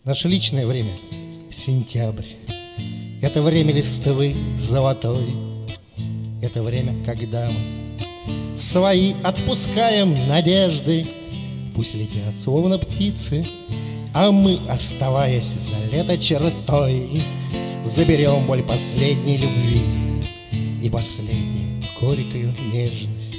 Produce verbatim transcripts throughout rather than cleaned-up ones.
Наше личное время — сентябрь. Это время листвы золотой. Это время, когда мы свои отпускаем надежды. Пусть летят, словно птицы, а мы, оставаясь за лето чертой, заберем боль последней любви и последнюю горькую нежность.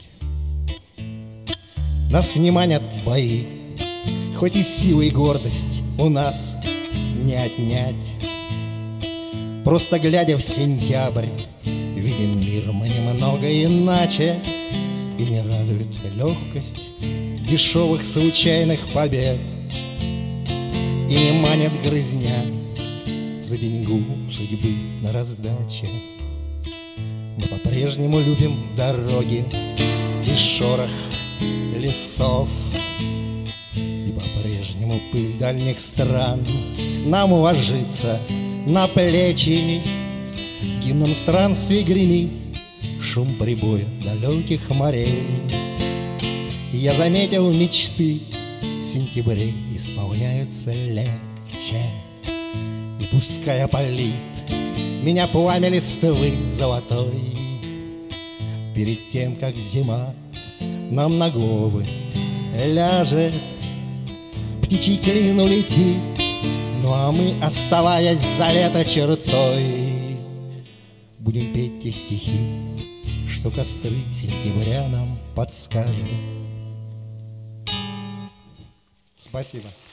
Нас не манят бои, хоть и сила и гордость у нас не отнять. Просто глядя в сентябрь, видим мир мы немного иначе. И не радует легкость дешевых случайных побед, и не манит грызня за деньгу судьбы на раздаче. Мы по-прежнему любим дороги и шорох лесов, и по-прежнему пыль дальних стран нам ложится на плечи. Гимном странствий гремит шум прибоя далеких морей. Я заметил, мечты в сентябре исполняются легче. И пускай опалит меня пламя листвы золотой, перед тем, как зима нам на головы ляжет, птичий клин улетит, ну а мы, оставаясь за лето чертой, будем петь те стихи, что костры сентября нам подскажут. Спасибо.